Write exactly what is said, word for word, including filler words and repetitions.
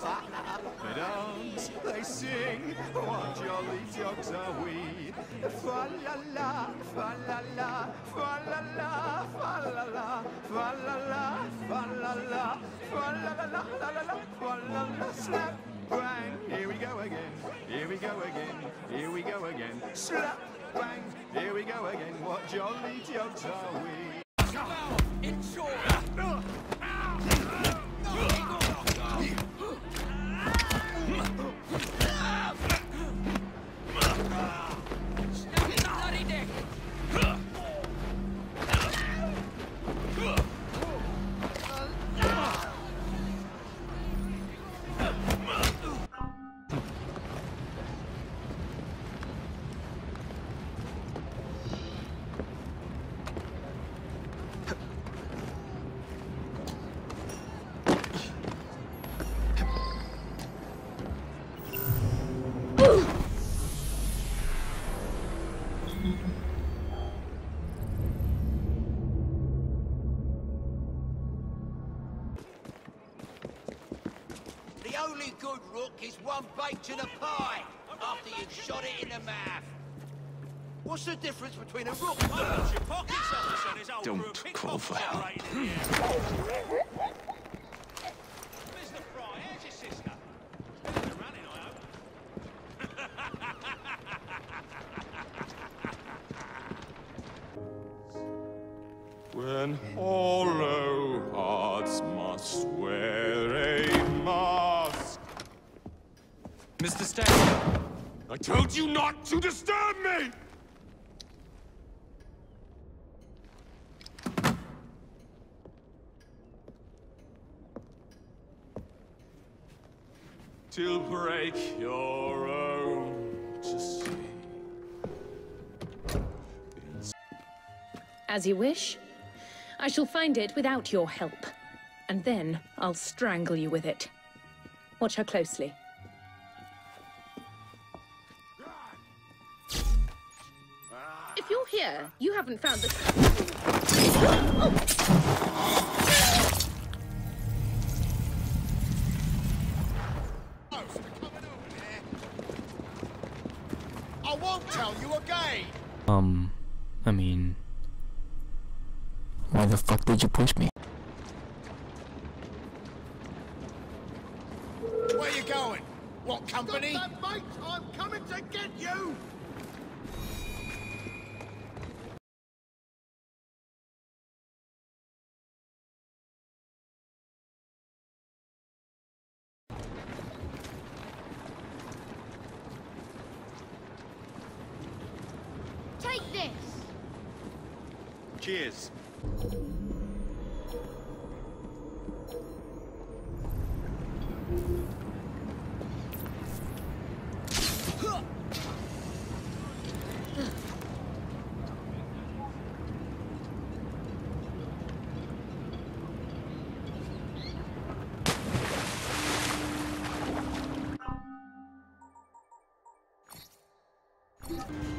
They dance, they sing, what jolly dogs are we. Fa-la-la, fa-la-la, fa-la-la, fa-la-la, fa-la-la, fa-la-la, fa-la-la, la-la-la, fa-la-la, slap, bang, here we go again, here we go again, here we go again, slap, bang, here we go again, what jolly dogs are we. In short. The only good rook is one baked in a pie after you've shot it in the mouth. What's the difference between a rook and a... Don't call for help. Mister Fry, how's your sister? They're running, I hope. When hollow hearts must wear a mask. Mister Stanley. I told you not to disturb me! Till break your own to see. As you wish. I shall find it without your help. And then I'll strangle you with it. Watch her closely. If you're here, you haven't found the... I won't tell you again! Um, I mean... Why the fuck did you push me? Where you going? What company? Stop that, mate! I'm coming to get you! Take this! Cheers. You